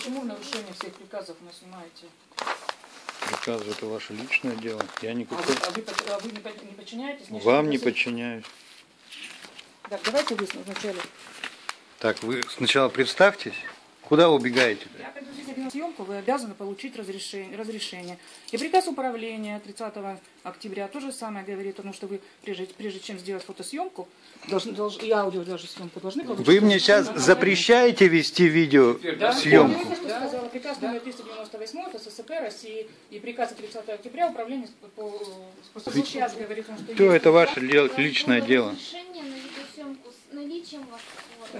Почему в нарушение всех приказов вы снимаете? Приказы — это ваше личное дело. Я никакой... Вы не подчиняетесь? Вам не подчиняюсь. Так, давайте вы вначале. Так, вы сначала представьтесь. Куда вы убегаете? Я предупредительно на съемку, вы обязаны получить разрешение. И приказ управления 30 октября то же самое говорит, потому что вы, прежде чем сделать фотосъемку, и аудио даже съемку должны получить. Вы мне сейчас запрещаете вести видеосъемку? Я сказала, приказ номер 398 от СССР России и приказ 30 октября управления сейчас говорит, что все это ваше личное дело. Разрешение на видеосъемку с наличием вашего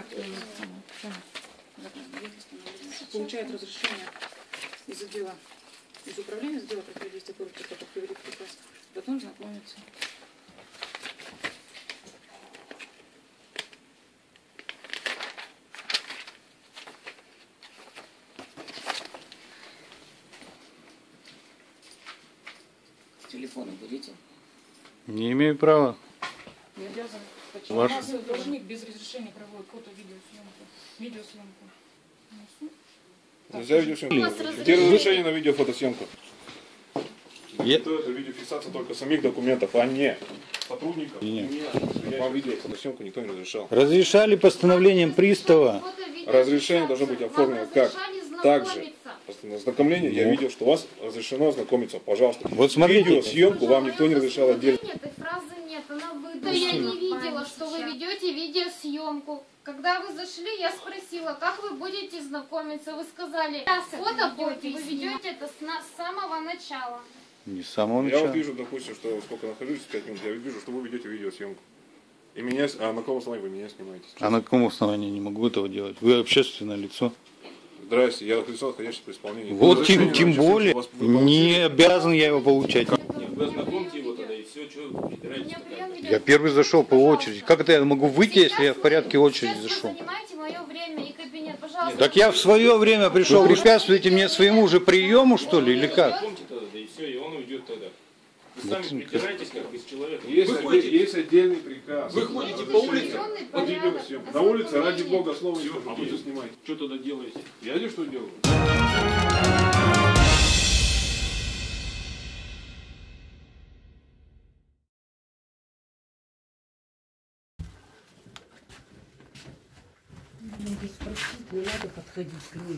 получает разрешение из управления отдела противодействия коррупции, как говорит приказ, потом знакомиться. Телефон уберите. Не имею права. Не обязан. Почему? Ваш... У нас должник без разрешения проводит видеосъемку. Нельзя видеосъемку. Где разрешение на видеофотосъемку? Это видеофиксация только самих документов, а не сотрудников. Вам видеофотосъемку никто не разрешал. Разрешали постановлением пристава. Разрешение должно быть оформлено как? Также. Ознакомление, я видел, что у вас разрешено ознакомиться. Пожалуйста. Вот смотрите. Видеосъемку вам никто не разрешал отдельно. Этой фразы нет, она выдана. Я не видела, что вы ведете видеосъемку. Когда вы зашли, я спросила, как вы будете знакомиться. Вы сказали, фото будете, вы ведете это с самого начала. Не с самого Я начала. вот вижу, допустим, что сколько нахожусь, 5 минут, я вижу, что вы ведете видеосъемку. И меня, а на каком основании вы меня снимаете? А на каком основании не могу этого делать? Вы общественное лицо. Здрасте, я лицо, находящееся при исполнении. Вот тем более, не обязан я его получать. Вы ознакомьте его тогда и все, что вы придираетесь. Я первый зашел по очереди. Как это я могу выйти, если я в порядке очереди Сейчас зашел? вы занимаете мое время и кабинет, пожалуйста. Так я в свое время пришел. Препятствуете мне своему же приему, что ли, или как? Ознакомьте тогда, да и все, и он уйдет тогда. Вы сами придираетесь как без человека. Есть отдельный приказ. Вы ходите по улице, под видеосъемку. На улице, ради бога, слова не а вы снимайте. что тогда делаете? Я здесь что делаю? Надо спросить, не надо подходить к ней.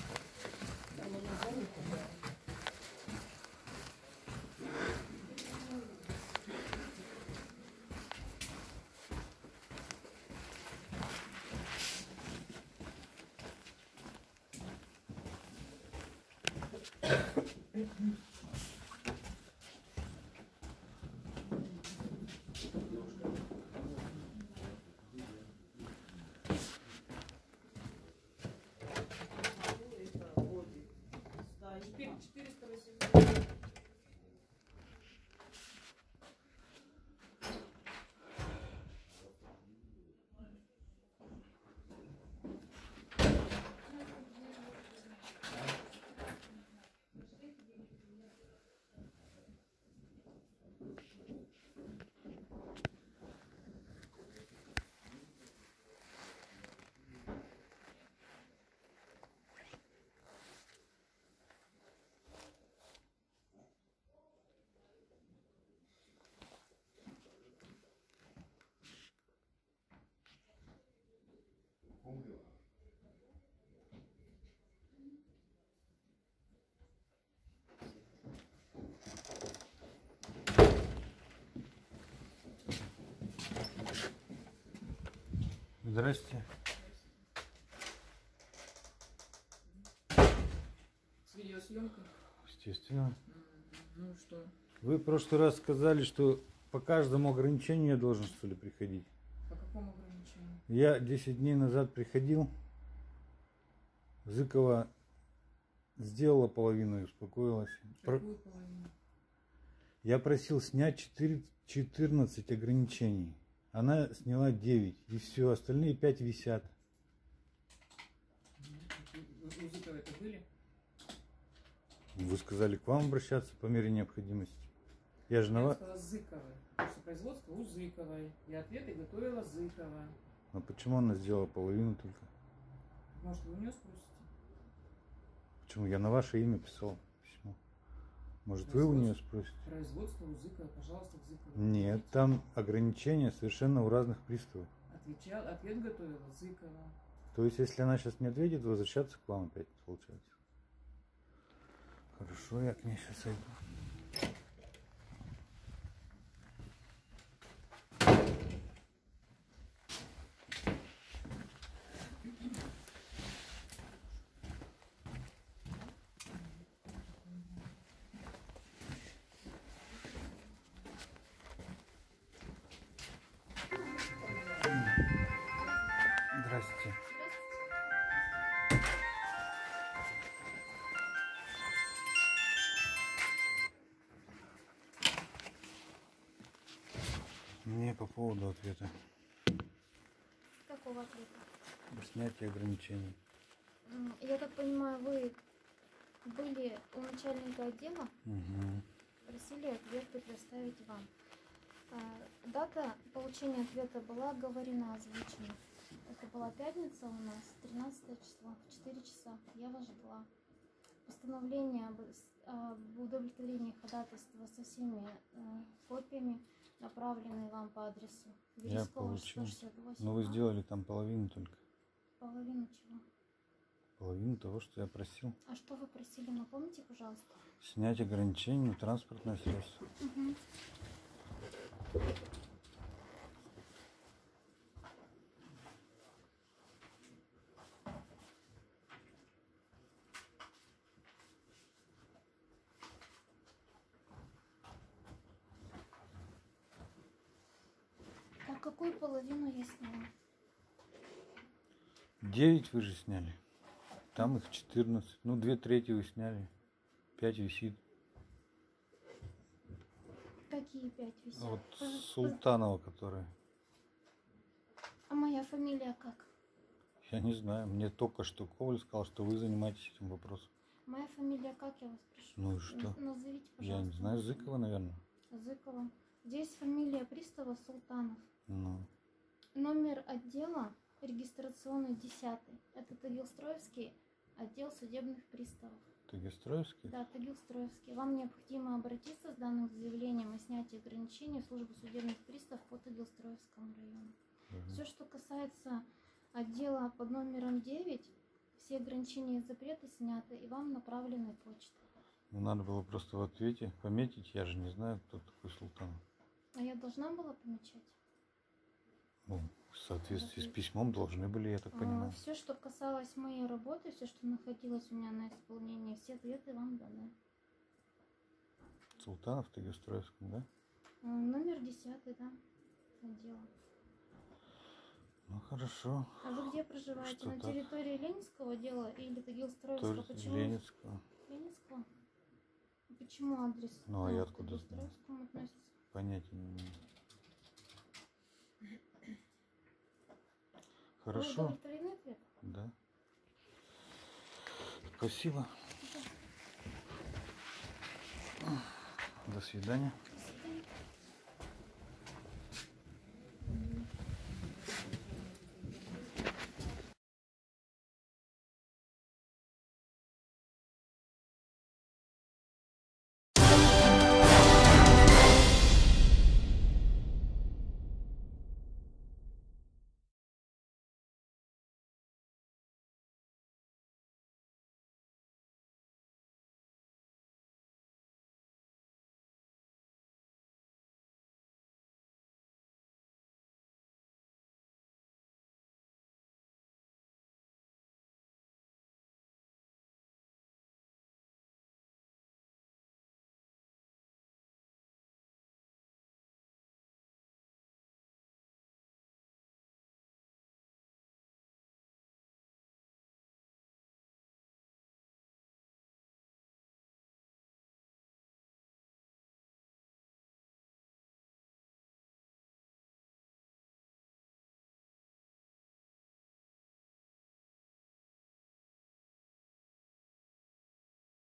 Здрасте. С видеосъемкой? Естественно. Ну что? Вы в прошлый раз сказали, что по каждому ограничению я должен, что ли, приходить. По какому ограничению? Я 10 дней назад приходил. Зыкова сделала половину и успокоилась. Какую половину? Я просил снять 14 ограничений. Она сняла 9. И все, остальные 5 висят. У Зыковой это были? Вы сказали к вам обращаться по мере необходимости. Я же на Я вас. сказала Зыковой. Потому что производство у Зыковой. И ответы готовила Зыкова. А почему она сделала половину только? Может, вы у нее спросите? Почему? Я на ваше имя писал письмо. Может, вы у нее спросите? Производство у Зыкова, пожалуйста, к Зыкову. Нет, там ограничения совершенно у разных приставов. Ответ готовила Зыкова. То есть, если она сейчас не ответит, возвращаться к вам опять получается. Хорошо, я к ней сейчас зайду. Здрасте. Мне по поводу ответа. Какого ответа? Снятие ограничений. Я так понимаю, вы были у начальника отдела, Угу. просили ответ предоставить вам. Дата получения ответа была оговорена, озвучена. Это была пятница у нас, 13 число, в 4 часа. Я вас ждала. Постановление об удовлетворении ходатайства со всеми копиями, направленные вам по адресу Я Верескова, получил. 168. Но вы сделали там половину только. Половину чего? Половину того, что я просил. А что вы просили, напомните, пожалуйста. Снять ограничения на транспортное средство. Так, какую половину я сняла? 9 вы же сняли. Там их 14. Ну, 2/3 вы сняли. 5 висит. Какие 5 висят? Вот Султанова, которая. А моя фамилия как? Я не знаю. Мне только что Коваль сказал, что вы занимаетесь этим вопросом. Моя фамилия как, я вас прошу? Ну и что? Назовите, пожалуйста. Я не знаю, Зыкова, наверное. Зыкова. Здесь фамилия пристава Султанов. Ну, Номер отдела регистрационный 10. Это Тагилстроевский отдел судебных приставов. Тагилстроевский? Да, Тагилстроевский. Вам необходимо обратиться с данным заявлением о снятии ограничений в службу судебных приставов по Тагилстроевскому району. Все, что касается отдела под номером 9, все ограничения и запреты сняты и вам направлены почтой. Ну, надо было просто в ответе пометить. Я же не знаю, кто такой Султанов. А я должна была помечать? Ну, в соответствии с письмом должны были, я так понимаю. Все, что касалось моей работы, все, что находилось у меня на исполнении, все ответы вам даны. Султанов в Тагилстроевском, да? Номер 10, да, отдела. Ну, хорошо. А вы где проживаете? Что На так? территории Ленинского отдела или Тагилстроевского? Тоже Почему? Ленинского. Ленинского? Почему адрес? Ну, а я к откуда знаю? Тагилстроевскому относится? Понятия не имею. Вы Хорошо. удовлетворены ответом? Да. Спасибо. До свидания.